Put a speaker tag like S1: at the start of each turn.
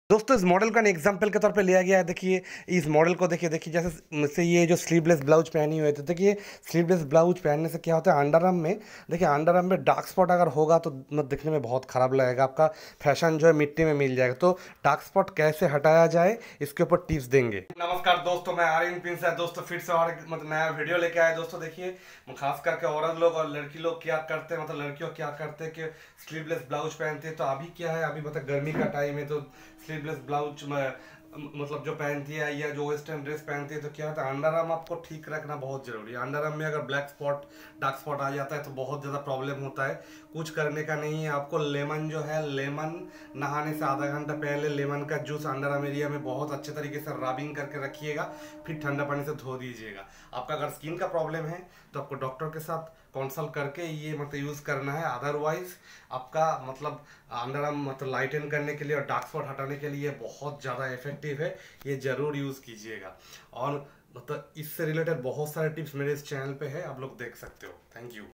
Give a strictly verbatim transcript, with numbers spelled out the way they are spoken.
S1: दोस्तों इस मॉडल का एग्जाम्पल के तौर पे लिया गया है। देखिए इस मॉडल को देखिए देखिए जैसे से ये जो स्लीवलेस ब्लाउज पहनी हुई है, तो देखिए स्लीवलेस ब्लाउज पहनने से क्या होता है, अंडर आर्म में देखिए अंडर आर्म में डार्क स्पॉट अगर होगा तो मतलब दिखने में बहुत ख़राब लगेगा, आपका फैशन जो है मिट्टी में मिल जाएगा। तो डार्क स्पॉट कैसे हटाया जाए इसके ऊपर टिप्स देंगे। नमस्कार दोस्तों, मैं आर्यन प्रिंस है दोस्तों, फिर से और मतलब नया वीडियो लेके आया दोस्तों। देखिए खास करके औरत लोग और लड़की लोग क्या करते हैं, मतलब लड़कियों क्या करते हैं कि स्लीवलेस ब्लाउज पहनते हैं। तो अभी क्या है, अभी मतलब गर्मी का टाइम है तो स्लीवलेस ब्लाउज मतलब जो पहनती है या जो वेस्टर्न ड्रेस पहनती है, तो क्या होता है अंडर आर्म आपको ठीक रखना बहुत जरूरी है। अंडर आर्म में अगर ब्लैक स्पॉट डार्क स्पॉट आ जाता है तो बहुत ज़्यादा प्रॉब्लम होता है। कुछ करने का नहीं है, आपको लेमन जो है, लेमन नहाने से आधा घंटा पहले लेमन का जूस अंडर आर्म एरिया में बहुत अच्छे तरीके से रबिंग करके रखिएगा, फिर ठंडा पानी से धो दीजिएगा। आपका अगर स्किन का प्रॉब्लम है तो आपको डॉक्टर के साथ कंसल्ट करके ये मतलब यूज़ करना है। अदरवाइज आपका मतलब अंडर आर्म मतलब लाइटन करने के लिए और डार्क स्पॉट हटाने के लिए बहुत ज़्यादा इफेक्टिव है, ये ज़रूर यूज़ कीजिएगा। और मतलब इससे रिलेटेड बहुत सारे टिप्स मेरे इस चैनल पे है, आप लोग देख सकते हो। Thank you.